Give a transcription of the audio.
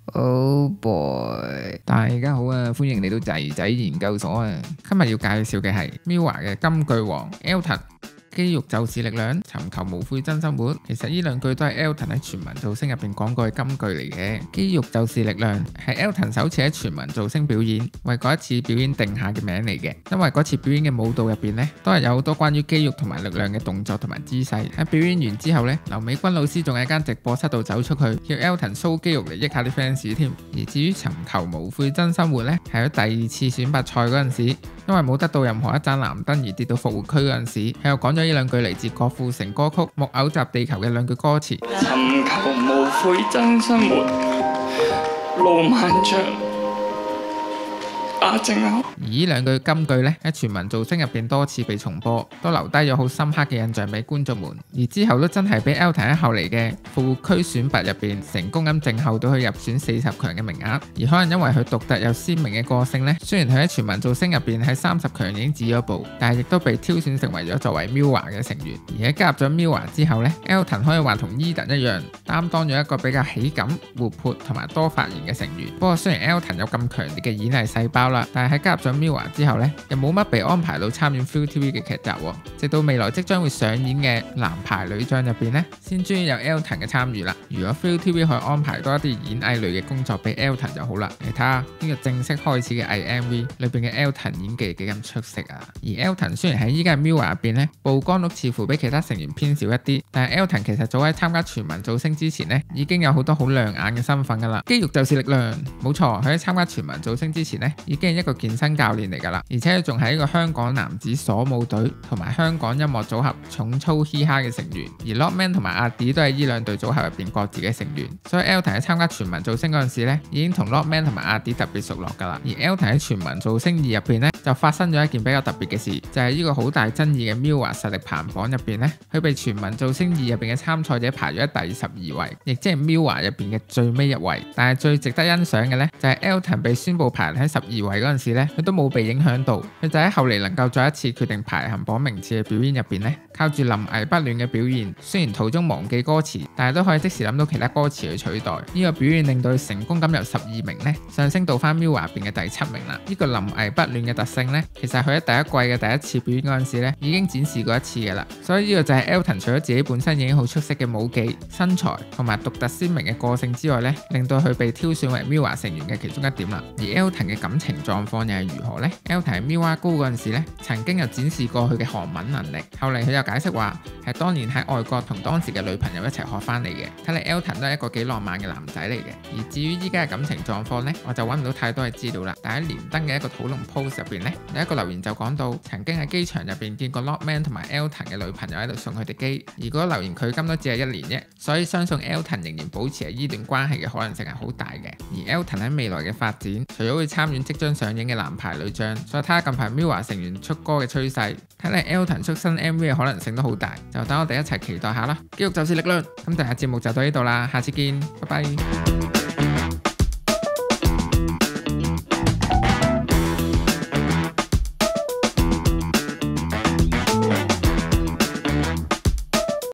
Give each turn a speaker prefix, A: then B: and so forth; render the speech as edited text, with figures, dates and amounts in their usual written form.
A: Oh boy！大家好啊，歡迎嚟到仔仔研究所啊！今日要介紹嘅係 MIRROR 嘅金句王 Elton。肌肉就是力量，尋求無悔真生活。其實呢兩句都係 Elton 喺全民造星入邊講過嘅金句嚟嘅。肌肉就是力量係 Elton 首次喺全民造星表演，為嗰一次表演定下嘅名嚟嘅。因為嗰次表演嘅舞蹈入邊呢，都係有好多關於肌肉同埋力量嘅動作同埋姿勢。喺表演完之後呢，劉美君老師仲喺間直播室度走出去，叫 Elton show 肌肉嚟益下啲 fans 添。而至於尋求無悔真生活呢，係喺第二次選拔賽嗰陣時，因為冇得到任何一盞藍燈而跌到復活區嗰陣時，佢又講咗呢兩句嚟自郭富城歌曲《木偶集地球》嘅兩句歌詞：
B: 尋求無悔真生活，路漫長，正好。
A: 而呢兩句金句呢，喺全民造星入邊多次被重播，都留低咗好深刻嘅印象俾觀眾們。而之後都真係俾 Elton 喺後嚟嘅復活區選拔入邊成功咁靜候到佢入選40強嘅名額。而可能因為佢獨特又鮮明嘅個性呢，雖然佢喺全民造星入邊喺30強已經止咗步，但係亦都被挑選成為咗作為 MIRROR 嘅成員。而喺加入咗 MIRROR 之後呢， Elton 可以話同 Eden 一樣，擔當咗一個比較喜感、活潑同埋多發言嘅成員。不過雖然 Elton 有咁強烈嘅演藝細胞啦，但係喺加入咗 MIRROR 之後呢，又冇乜被安排到參演 ViuTV 嘅劇集喎。直到未來即將會上演嘅男排女將入邊呢，先終於有 Elton 嘅參與啦。如果 ViuTV 可以安排多一啲演藝類嘅工作俾 Elton 就好啦。你睇下呢個正式開始嘅偽 MV 裏邊嘅 Elton 演技幾咁出色啊！而 Elton 雖然喺依家嘅 MIRROR 入邊呢，曝光率似乎比其他成員偏少一啲，但係 Elton 其實早喺參加全民造星之前呢，已經有好多好亮眼嘅身份噶啦。肌肉就是力量，冇錯，佢喺參加全民造星之前呢，已經係一個健身教練嚟噶啦，而且仲係一個香港男子鎖舞隊同埋香港音樂組合重操嘻哈嘅成員。而 Lokman 同埋阿 D 都係呢兩隊組合入邊各自嘅成員，所以 Elton 喺參加全民造星嗰陣時呢，已經同 Lokman 同埋阿 D 特別熟絡噶啦。而 Elton 喺全民造星2入邊呢，就發生咗一件比較特別嘅事，就係呢個好大爭議嘅 MIRROR 實力排行榜入邊呢，佢被全民造星2入邊嘅參賽者排咗喺第12位，亦即係 MIRROR 入邊嘅最尾一位。但係最值得欣賞嘅呢，就係 Elton 被宣布排喺12位嗰陣時呢，佢都冇被影響到，佢就喺後嚟能夠再一次決定排行榜名次嘅表演入邊呢，靠住臨危不亂嘅表現，雖然途中忘記歌詞，但係都可以即時諗到其他歌詞去取代。呢個表現令到佢成功咁由12名呢上升到翻 MIRROR 入邊嘅第7名啦。呢個臨危不亂嘅特性呢，其實佢喺第一季嘅第一次表演嗰陣時呢已經展示過一次嘅啦。所以呢個就係 Elton 除咗自己本身已經好出色嘅舞技、身材同埋獨特鮮明嘅個性之外呢，令到佢被挑選為 MIRROR 成員嘅其中一點啦。而 Elton 嘅感情狀況又係如何呢？ Elton 喺 MIRROR 高嗰陣時呢，曾經有展示過佢嘅韓文能力，後嚟佢又解釋話係當年喺外國同當時嘅女朋友一齊學翻嚟嘅。睇嚟 Elton 都係一個幾浪漫嘅男仔嚟嘅。而至於依家嘅感情狀況呢，我就揾唔到太多嘅資料啦。但喺連登嘅一個討論 post 入邊呢，有一個留言就講到曾經喺機場入邊見過 Lokman 同埋 Elton 嘅女朋友喺度送佢哋機，而嗰個留言距今都只係1年啫，所以相信 Elton 仍然保持喺呢段關係嘅可能性係好大嘅。而 Elton 喺未來嘅發展，除咗會參與即將上映嘅男排女將，再睇下近排 MIRROR 成員出歌嘅趨勢，睇嚟 Elton 出新 MV 嘅可能性都好大，就等我哋一齊期待下啦。肌肉就是力量，咁第日節目就到呢度啦，下次見，拜拜。